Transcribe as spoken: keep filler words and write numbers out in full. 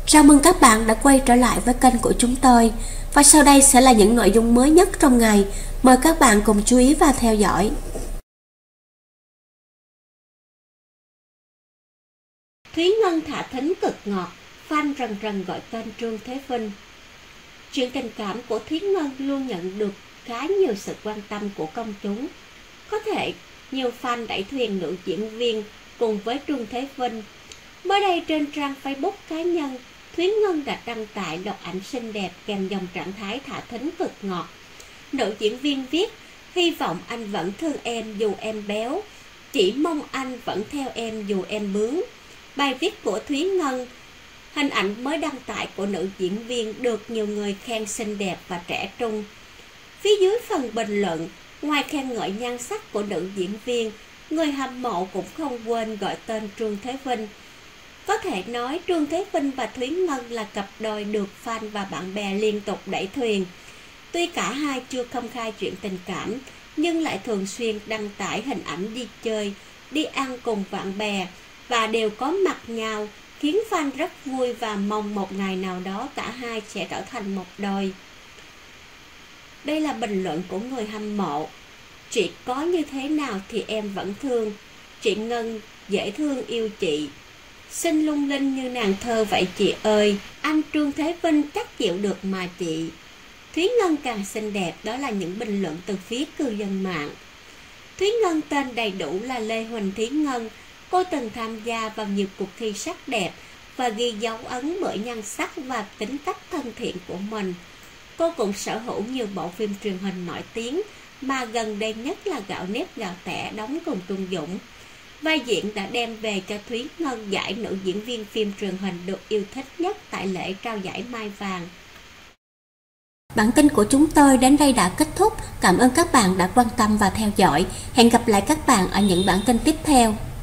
Chào mừng các bạn đã quay trở lại với kênh của chúng tôi. Và sau đây sẽ là những nội dung mới nhất trong ngày. Mời các bạn cùng chú ý và theo dõi. Thúy Ngân thả thính cực ngọt, fan rần rần gọi tên Trương Thế Vinh. Chuyện tình cảm của Thúy Ngân luôn nhận được khá nhiều sự quan tâm của công chúng. Có thể nhiều fan đẩy thuyền nữ diễn viên cùng với Trương Thế Vinh. Mới đây trên trang Facebook cá nhân, Thúy Ngân đã đăng tải loạt ảnh xinh đẹp kèm dòng trạng thái thả thính cực ngọt. Nữ diễn viên viết: hy vọng anh vẫn thương em dù em béo, chỉ mong anh vẫn theo em dù em bướng. Bài viết của Thúy Ngân, hình ảnh mới đăng tải của nữ diễn viên được nhiều người khen xinh đẹp và trẻ trung. Phía dưới phần bình luận, ngoài khen ngợi nhan sắc của nữ diễn viên, người hâm mộ cũng không quên gọi tên Trương Thế Vinh. Có thể nói Trương Thế Vinh và Thúy Ngân là cặp đôi được fan và bạn bè liên tục đẩy thuyền. Tuy cả hai chưa công khai chuyện tình cảm, nhưng lại thường xuyên đăng tải hình ảnh đi chơi, đi ăn cùng bạn bè và đều có mặt nhau, khiến fan rất vui và mong một ngày nào đó cả hai sẽ trở thành một đôi. Đây là bình luận của người hâm mộ. Chị có như thế nào thì em vẫn thương. Chị Ngân dễ thương yêu chị. Xinh lung linh như nàng thơ vậy chị ơi. Anh Trương Thế Vinh chắc chịu được mà chị. Thúy Ngân càng xinh đẹp, đó là những bình luận từ phía cư dân mạng. Thúy Ngân tên đầy đủ là Lê Huỳnh Thúy Ngân. Cô từng tham gia vào nhiều cuộc thi sắc đẹp và ghi dấu ấn bởi nhan sắc và tính cách thân thiện của mình. Cô cũng sở hữu nhiều bộ phim truyền hình nổi tiếng, mà gần đây nhất là Gạo Nếp Gạo Tẻ đóng cùng Trung Dũng. Vai diễn đã đem về cho Thúy Ngân giải nữ diễn viên phim truyền hình được yêu thích nhất tại lễ trao giải Mai Vàng. Bản tin của chúng tôi đến đây đã kết thúc. Cảm ơn các bạn đã quan tâm và theo dõi. Hẹn gặp lại các bạn ở những bản tin tiếp theo.